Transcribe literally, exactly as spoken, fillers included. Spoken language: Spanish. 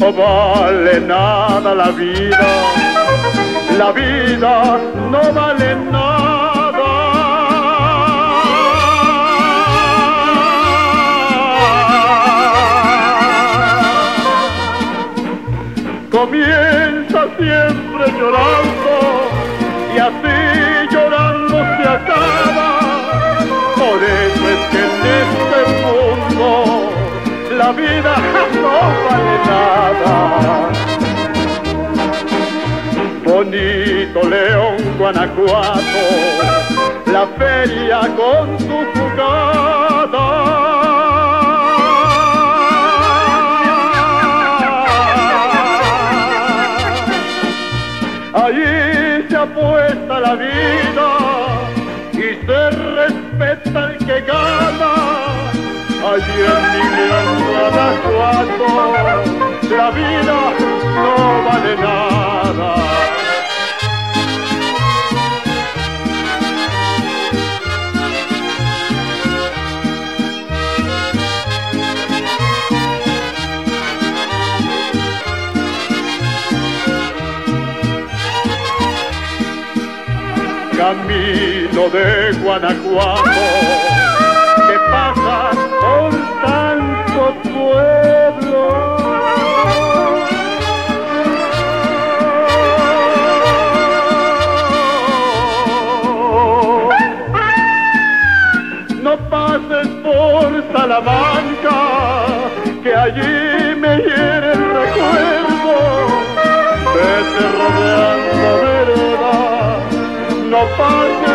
No vale nada la vida, la vida no vale nada. Comienza siempre llorando y así llorando se acaba. Por eso es que en este mundo la vida no vale nada. Bonito León, Guanajuato, la feria con su jugada. Allí se apuesta la vida y se respeta el que gana. Allí en mi León, Guanajuato, la vida no vale nada. Camino de Guanajuato, que pasa por tantos pueblos. No pases por Salamanca, que allí me hiere el recuerdo. Vete rodeando vereda, no pases